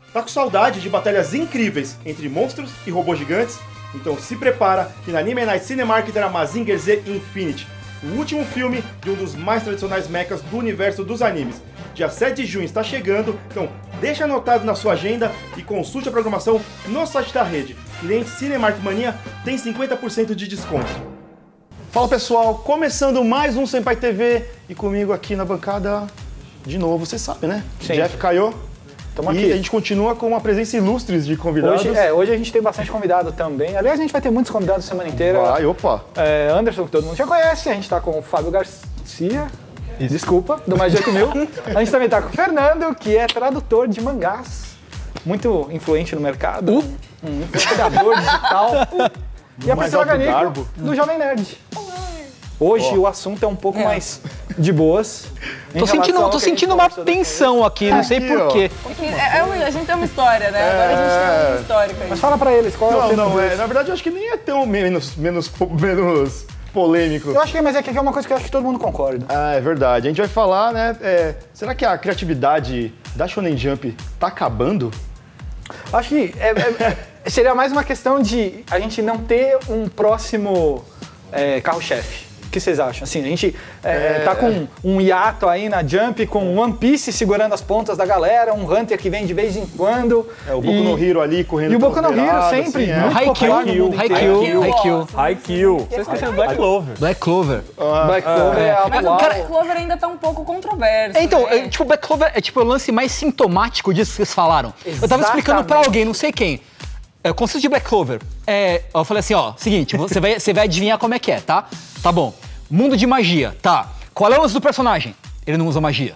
Tá com saudade de batalhas incríveis entre monstros e robôs gigantes? Então se prepara que na Anime Night Cinemark terá Mazinger Z Infinity, o último filme de um dos mais tradicionais mechas do universo dos animes. Dia 7 de junho está chegando, então deixa anotado na sua agenda e consulte a programação no site da rede. Cliente Cinemark Mania tem 50% de desconto. Fala pessoal, começando mais um Senpai TV e comigo aqui na bancada, de novo, você sabe, né? Sim. Jeff Caio. Estamos E aqui. a gente continua com uma presença ilustre de convidados. Hoje a gente tem bastante convidado também. Aliás, a gente vai ter muitos convidados a semana inteira. Vai, opa. Anderson, que todo mundo já conhece. A gente tá com o Fábio Garcia. Desculpa, do Mais de 8 Mil. A gente também tá com o Fernando, que é tradutor de mangás. Muito influente no mercado. Um influenciador digital. E a Priscila Ganico, do Jovem Nerd. Hoje o assunto é um pouco mais de boas. Tô sentindo uma tensão aqui, não sei porquê. A gente tem uma história, né? Agora a gente tem um histórico aí. Mas fala pra eles, qual é o tema deles? Na verdade eu acho que nem é tão menos polêmico. Eu acho que, mas é que é uma coisa que eu acho que todo mundo concorda. Ah, é verdade. A gente vai falar, né? Será que a criatividade da Shonen Jump tá acabando? Acho que seria mais uma questão de a gente não ter um próximo carro-chefe. O que vocês acham? Assim, a gente tá com um hiato aí na Jump, com One Piece segurando as pontas da galera, um Hunter que vem de vez em quando. O Boku no Hero ali correndo. E o Boku no Hero sempre. Assim, Haikyuu. Vocês esqueceram Black Clover. Black Clover. Black Clover é Mas o atual. Black Clover ainda tá um pouco controverso. Então, né? tipo, Black Clover é tipo o lance mais sintomático disso que vocês falaram. Eu tava explicando pra alguém, não sei quem. O conceito de Black Clover eu falei assim, ó, seguinte, você vai adivinhar como é que é, tá? Tá bom. Mundo de magia, tá. Qual é o lance do personagem? Ele não usa magia.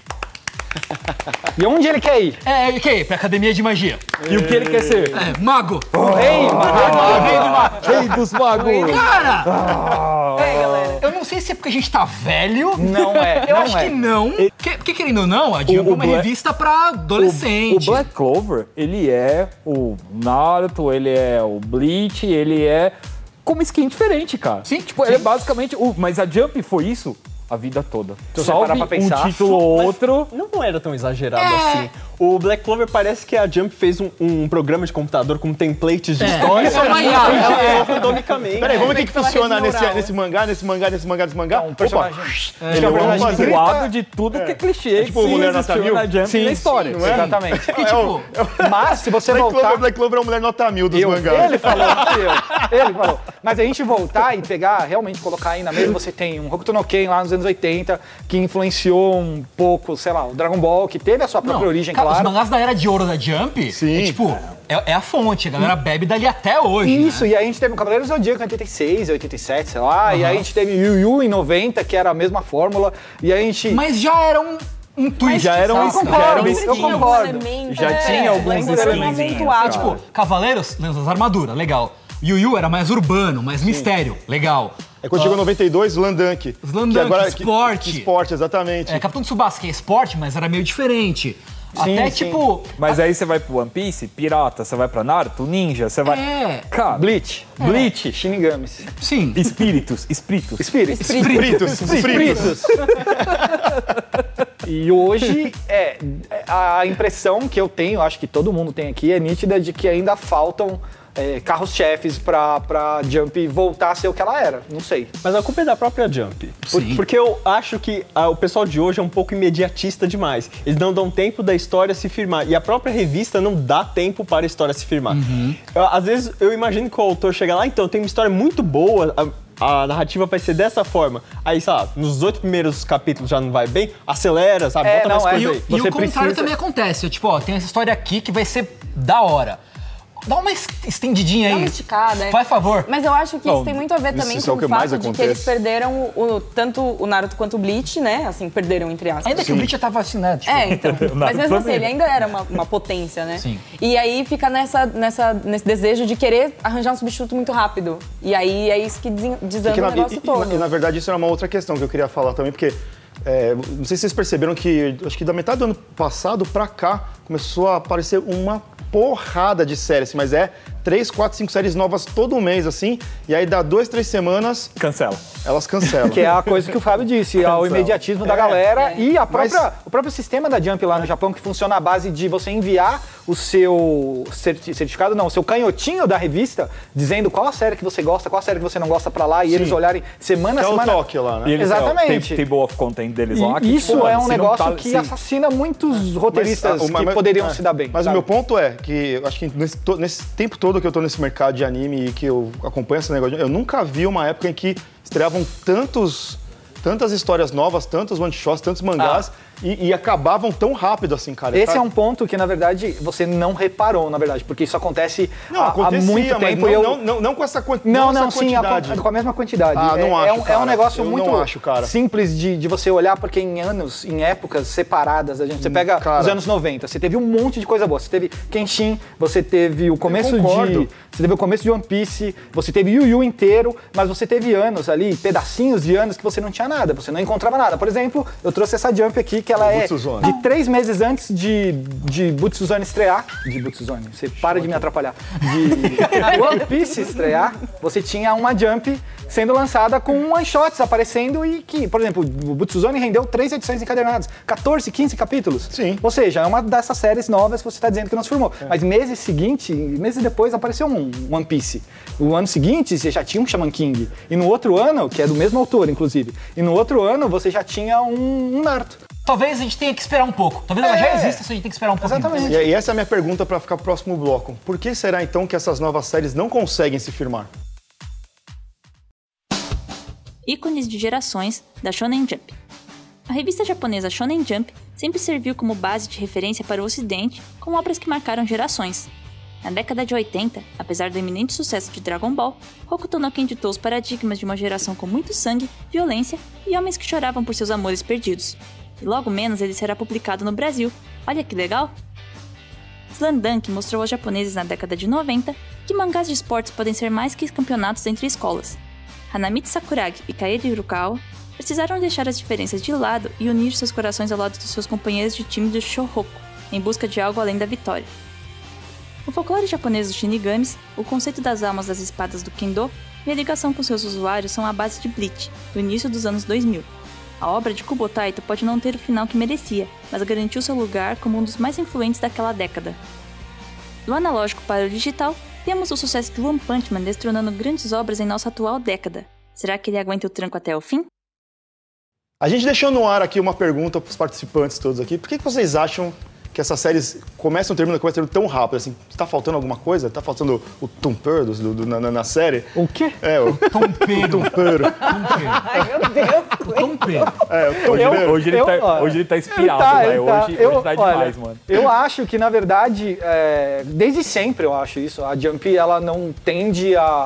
E onde ele quer ir? Ele quer ir pra academia de magia. E o que ele quer ser? Mago. Rei dos magos! Cara! Galera. Eu não sei se é porque a gente tá velho. Não é. Eu acho que não. Porque querendo ou não, a Jump é uma revista pra adolescente. O Black Clover, ele é o Naruto, ele é o Bleach, ele é como skin diferente, cara. Sim, Tipo, ele é basicamente... Mas a Jump foi isso a vida toda. você Salve parar pra pensar. um título ou outro... Não era tão exagerado assim. O Black Clover parece que a Jump fez um programa de computador com templates de história. Isso é uma IA. Randomicamente. Peraí, vamos ver o que Pela funciona rede neural. nesse mangá. Um personagem. Ele é um personagem zoado de tudo que é clichê. tipo Mulher Nota existiu Mil? na Jump e na história. não é? Exatamente. Porque, tipo, Mas se você voltar... Black Clover é a mulher nota 1000 dos mangás. Ele falou, ele falou. Mas a gente voltar e pegar, realmente colocar aí na mesa, você tem um Hokuto no Ken lá nos anos 80, que influenciou um pouco, sei lá, o Dragon Ball, que teve a sua própria origem, cara, os claro. mangás da Era de Ouro da Jump, Sim. É a fonte, a galera bebe dali até hoje. Isso, e aí a gente teve o Cavaleiro do Zodíaco em 86, 87, sei lá, e aí a gente teve Yu Yu em 90, que era a mesma fórmula, e aí a gente... Mas já era um twist. Já era um Eu concordo, eu concordo. Já tinha alguns elementos. elementos. Tipo, Cavaleiros, as armaduras, legal. Yu Yu era mais urbano, mais mistério, legal. Quando chegou em 92, Slandunk. Slandunk, esporte. Esporte, exatamente. Capitão Tsubasa, que é esporte, mas era meio diferente. Até sim. tipo... Mas aí você vai pro One Piece, pirata, você vai pra Naruto, ninja, você vai... Cara, Bleach. Shinigamis. Sim. espíritos. Espíritos. Fritos. E hoje, a impressão que eu tenho, acho que todo mundo tem aqui, é nítida de que ainda faltam carros-chefes pra Jump voltar a ser o que ela era. Não sei. Mas a culpa é da própria Jump. Sim. Porque eu acho que o pessoal de hoje é um pouco imediatista demais. Eles não dão tempo da história se firmar. E a própria revista não dá tempo para a história se firmar. Às vezes eu imagino que o autor chega lá, então tem uma história muito boa, a narrativa vai ser dessa forma. Aí, sei lá, nos 8 primeiros capítulos já não vai bem, acelera, sabe? Bota mais coisa aí. E o Você contrário precisa- também acontece. Tipo, tem essa história aqui que vai ser da hora. Dá uma estendidinha aí. Dá uma esticada, Faz favor. Mas eu acho que isso tem muito a ver também isso é com o que o mais fato de que eles acontece. perderam tanto o Naruto quanto o Bleach, né? Assim, perderam entre aspas. Ainda que o Bleach já tava assim, né? Tipo, Então. Mas mesmo assim, também. ele ainda era uma potência, né? Sim. E aí fica nesse desejo de querer arranjar um substituto muito rápido. E aí é isso que desanda o negócio todo. E na verdade isso era uma outra questão que eu queria falar também, porque não sei se vocês perceberam que acho que da metade do ano passado pra cá começou a aparecer uma porrada de séries, mas 3, 4, 5 séries novas todo mês, assim, e aí dá 2, 3 semanas, Cancela. elas cancelam. Que é a coisa que o Fábio disse, o imediatismo da galera e o próprio sistema da Jump lá no Japão, que funciona à base de você enviar o seu certificado, não, o seu canhotinho da revista, dizendo qual a série que você gosta, qual a série que você não gosta pra lá, e eles olharem semana a semana. É o toque lá, né? E eles, Exatamente. Tem table of content deles lá. E isso tipo, é um se não negócio tá- que sim. assassina muitos roteiristas que poderiam se dar bem. Mas sabe? o meu ponto é que eu acho que nesse tempo todo que eu tô nesse mercado de anime e que eu acompanho esse negócio, eu nunca vi uma época em que estreavam tantas histórias novas, tantos one-shots, tantos mangás e acabavam tão rápido assim, cara. Esse é um ponto que, na verdade, você não reparou, na verdade, porque isso acontece há muito tempo. Não com essa quantidade. Não, sim, com a mesma quantidade. Não acho, é um negócio eu muito não acho, cara. simples de você olhar, porque em épocas separadas, você pega os anos 90, você teve um monte de coisa boa. Você teve Kenshin, você teve o começo de One Piece, você teve Yu Yu inteiro, mas você teve anos ali, pedacinhos de anos que você não tinha nada, você não encontrava nada. Por exemplo, eu trouxe essa Jump aqui, que ela é de 3 meses antes de Butsuzone estrear. De Butsuzone, você para de me atrapalhar. De One Piece estrear, você tinha uma Jump sendo lançada com one-shots aparecendo e que, por exemplo, o Butsuzone rendeu 3 edições encadernadas, 14, 15 capítulos. Sim. Ou seja, é uma dessas séries novas que você está dizendo que não se formou. Mas meses depois apareceu um One Piece. No ano seguinte, você já tinha um Shaman King. E no outro ano, que é do mesmo autor, inclusive, e no outro ano você já tinha um Naruto. Talvez a gente tenha que esperar um pouco. Talvez ela já exista, só a gente tem que esperar um pouco. Exatamente. E essa é a minha pergunta para ficar pro próximo bloco. Por que será então que essas novas séries não conseguem se firmar? Ícones de gerações da Shonen Jump. A revista japonesa Shonen Jump sempre serviu como base de referência para o ocidente com obras que marcaram gerações. Na década de 80, apesar do iminente sucesso de Dragon Ball, Hokuto no Ken ditou os paradigmas de uma geração com muito sangue, violência e homens que choravam por seus amores perdidos. E logo menos ele será publicado no Brasil. Olha que legal! Slam Dunk mostrou aos japoneses na década de 90 que mangás de esportes podem ser mais que campeonatos entre escolas. Hanamichi Sakuragi e Kaede Hirokawa precisaram deixar as diferenças de lado e unir seus corações ao lado dos seus companheiros de time do Shohoku, em busca de algo além da vitória. No folclore japonês dos Shinigamis, o conceito das almas das espadas do Kendo e a ligação com seus usuários são a base de Bleach, do início dos anos 2000. A obra de Kubo Taito pode não ter o final que merecia, mas garantiu seu lugar como um dos mais influentes daquela década. Do analógico para o digital, temos o sucesso de One Punch Man destronando grandes obras em nossa atual década. Será que ele aguenta o tranco até o fim? A gente deixou no ar aqui uma pergunta para os participantes todos aqui. Por que vocês acham que essas séries começam e terminam tão rápido? Assim, tá faltando alguma coisa? Tá faltando o Tumper na série? O quê? É, o Tumper. Ai, meu Deus. O Tompeiro. É, o Tumper. Hoje ele tá inspirado, velho. Hoje tá demais, mano. Eu acho que, na verdade, desde sempre eu acho isso. A Jump, ela não tende a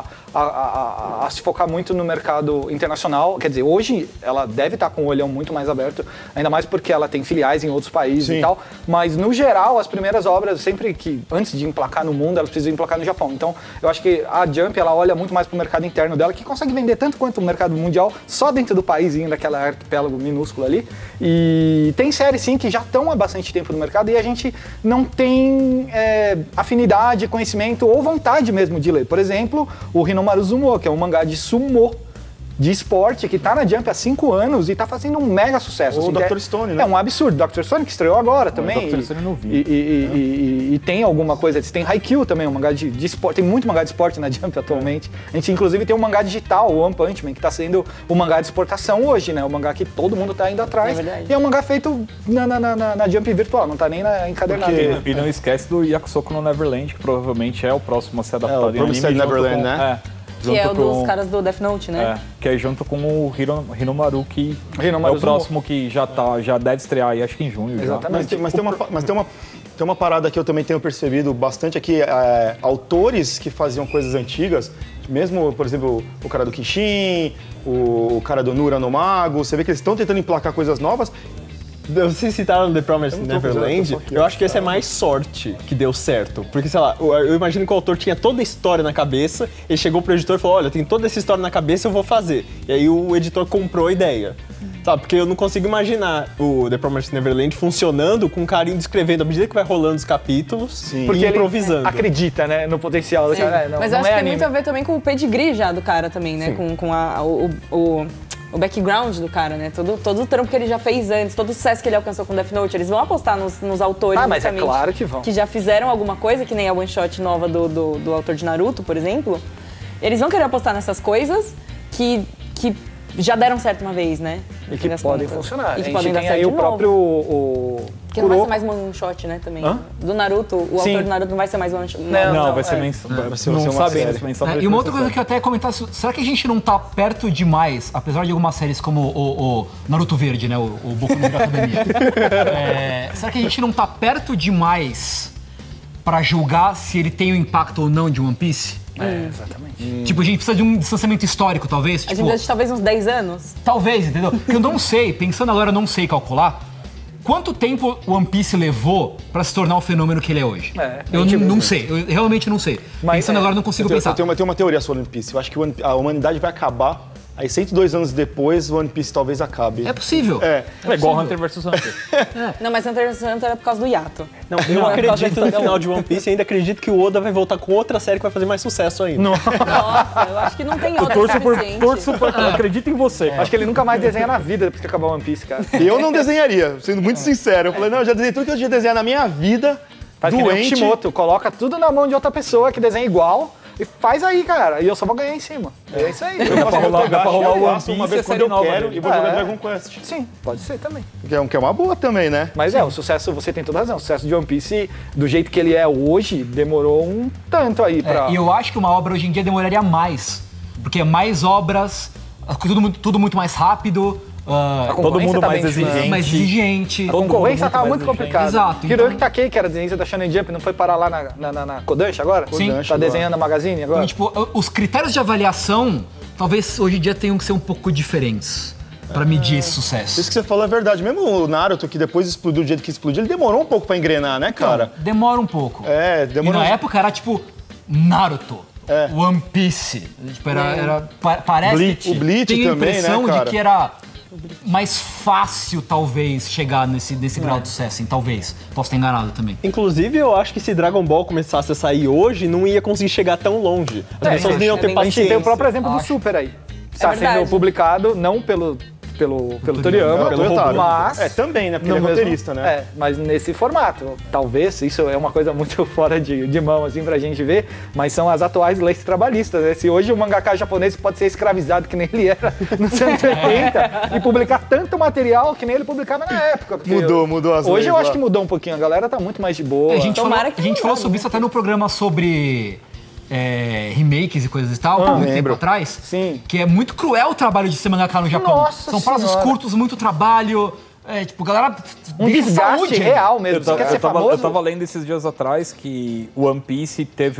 se focar muito no mercado internacional. Quer dizer, hoje ela deve estar com o olhão muito mais aberto, ainda mais porque ela tem filiais em outros países e tal. Mas, no geral, as primeiras obras, sempre que, antes de emplacar no mundo, elas precisam emplacar no Japão. Então, eu acho que a Jump, ela olha muito mais pro mercado interno dela, que consegue vender tanto quanto o mercado mundial, só dentro do país, daquela arquipélago minúsculo ali. E tem séries, sim, que já estão há bastante tempo no mercado e a gente não tem afinidade, conhecimento ou vontade mesmo de ler. Por exemplo, o Hinomaru Zumo, que é um mangá de sumo, de esporte, que tá na Jump há 5 anos e tá fazendo um mega sucesso. O Dr. Stone, né? É um absurdo. Dr. Stone que estreou agora também. Dr. Stone eu não vi. E tem alguma coisa, tem Haikyuu também, um mangá de esporte, tem muito mangá de esporte na Jump atualmente. A gente inclusive tem um mangá digital, o One Punch Man, que tá sendo o mangá de exportação hoje, né? O mangá que todo mundo tá indo atrás. É verdade. E é um mangá feito na Jump virtual, não tá nem na encadernada. E não esquece do Yakusoku no Neverland, que provavelmente é o próximo a ser adaptado em anime. Neverland, né? Que é o dos caras do Death Note, né? Que é junto com o Hinomaru, que Hinomaru é o próximo que já deve estrear aí, acho que em junho. Exatamente. Mas tem uma parada que eu também tenho percebido bastante aqui, autores que faziam coisas antigas, mesmo, por exemplo, o cara do Kishin, o cara do Nura no Mago, você vê que eles estão tentando emplacar coisas novas Vocês citaram The Promised Neverland, eu acho que esse é mais sorte que deu certo. Porque, sei lá, eu imagino que o autor tinha toda a história na cabeça, ele chegou pro editor e falou, olha, tem toda essa história na cabeça, eu vou fazer. E aí o editor comprou a ideia. Sabe, porque eu não consigo imaginar o The Promised Neverland funcionando com um carinho descrevendo à medida que vai rolando os capítulos e Porque improvisando. ele acredita, né, no potencial do cara. Não, Mas não eu acho que tem anime. muito a ver também com o pedigree já do cara também, né? Com o background do cara, né? Todo o trampo que ele já fez antes, todo o sucesso que ele alcançou com Death Note, eles vão apostar nos autores, Ah, mas é justamente, claro que vão. que já fizeram alguma coisa, que nem a one shot nova do autor de Naruto, por exemplo. Eles vão querer apostar nessas coisas que já deram certo uma vez, né? E que podem funcionar. E que a podem gente dar tem certo aí de o novo. próprio... O Que não vai ser Kuroko. mais one shot, né, também. Hã? Do Naruto, o Sim. autor do Naruto não vai ser mais one shot. Não, vai ser é. mensal. Vai ser Não uma sabemos, série. mensal. E uma outra coisa que eu até ia comentar, será que a gente não tá perto demais, apesar de algumas séries como o Naruto Verde, né, o Boku no Hero Academia, será que a gente não tá perto demais pra julgar se ele tem o impacto ou não de One Piece? Exatamente. Tipo, a gente precisa de um distanciamento histórico, talvez? A Tipo, gente precisa de talvez uns 10 anos. talvez, entendeu? Porque eu não sei, pensando agora, eu não sei calcular quanto tempo o One Piece levou pra se tornar o fenômeno que ele é hoje. Eu não sei, eu realmente não sei. Mas, Pensando agora, eu não consigo pensar. Eu tenho uma teoria sobre One Piece. Eu acho que a humanidade vai acabar, aí 102 anos depois, o One Piece talvez acabe. É possível. É. É igual Hunter vs Hunter. Não, mas Hunter x Hunter é por causa do hiato. Não, eu acredito no final de One Piece e ainda acredito que o Oda vai voltar com outra série que vai fazer mais sucesso ainda. Nossa, eu acho que não tem outra suficiente. Acredito em você. Acho que ele nunca mais desenha na vida depois que acabar o One Piece, cara. Eu não desenharia, sendo muito sincero. Eu falei, não, eu já desenhei tudo que eu tinha desenhar na minha vida. Faz que nem o doente. Kishimoto, coloca tudo na mão de outra pessoa que desenha igual e faz aí, cara. E eu só vou ganhar em cima. É isso aí. Eu faço rolar- dá pra rolar o eu One faço uma Piece vez e a quando série eu nova quero dele. e vou jogar É. Dragon Quest. Sim, pode ser também. Que é uma boa também, né? Mas o sucesso, você tem toda razão, o sucesso de One Piece, do jeito que ele é hoje, demorou um tanto aí pra... E eu acho que uma obra hoje em dia demoraria mais. Porque é mais obras, tudo muito mais rápido, A Todo concorrência mundo tá mais bem difícil. exigente. mais exigente. A concorrência tava mais muito exigente. complicada. Exato, Hiroyuki então- Takei, que era desenhista da Shonen Jump, não foi parar lá na Kodansha agora? Sim. Tá desenhando a Magazine agora? Então, tipo, os critérios de avaliação, talvez hoje em dia tenham que ser um pouco diferentes pra medir esse sucesso. Isso que você falou é verdade. Mesmo o Naruto, que depois explodiu do jeito que explodiu, ele demorou um pouco pra engrenar, né, cara? Demora um pouco. É, E demorou. na época era tipo Naruto, One Piece. Tipo, parece Bleach. O Bleach tenho a também, impressão né, cara? de que era mais fácil, talvez, chegar nesse grau de sucesso, hein? Talvez. Posso estar enganado também. Inclusive, eu acho que se Dragon Ball começasse a sair hoje, não ia conseguir chegar tão longe. As pessoas não iam ter bem A gente paciência. tem o próprio exemplo do Super aí. Está sendo verdade. publicado, não pelo Toriyama, Pelo Toyotaro. mas... Também, né? Porque no ele é mesmo- roteirista, né? É, mas nesse formato. Talvez, isso é uma coisa muito fora de mão, assim, pra gente ver, mas são as atuais leis trabalhistas, né? Se hoje o mangaka japonês pode ser escravizado que nem ele era nos anos 80 e publicar tanto material que nem ele publicava na época. porque Mudou as leis Hoje eu acho lá. que mudou um pouquinho, a galera tá muito mais de boa. A gente Tomara falou, que a gente não falou mude, sobre isso até no programa sobre remakes e coisas e tal, muito tempo lembro. atrás. Sim. Que é muito cruel o trabalho de ser mangaka no Japão. Nossa São prazos Senhora. curtos, muito trabalho. Tipo, galera. Um deixa desgaste saúde, real mesmo. Você quer ser Eu famoso? tava lendo esses dias atrás que o One Piece teve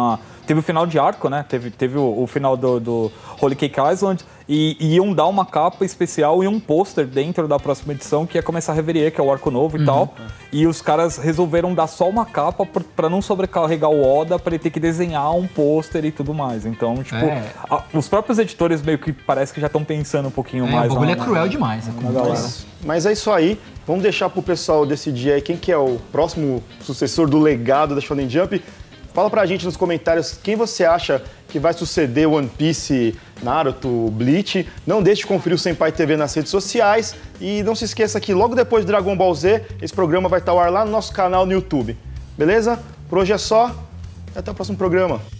o final de arco, né? Teve o final do Holy Cake Island e iam dar uma capa especial e um pôster dentro da próxima edição que ia começar a Reverie, que é o arco novo e tal. E os caras resolveram dar só uma capa pra não sobrecarregar o Oda, pra ele ter que desenhar um pôster e tudo mais. Então, tipo, os próprios editores meio que parece que já estão pensando um pouquinho O mais. bagulho é na- cruel demais. É cruel. Mas é isso aí. Vamos deixar pro pessoal decidir aí quem que é o próximo sucessor do legado da Shonen Jump. Fala pra gente nos comentários quem você acha que vai suceder One Piece, Naruto, Bleach. Não deixe de conferir o Senpai TV nas redes sociais. E não se esqueça que logo depois de Dragon Ball Z, esse programa vai estar ao ar lá no nosso canal no YouTube. Beleza? Por hoje é só. Até o próximo programa.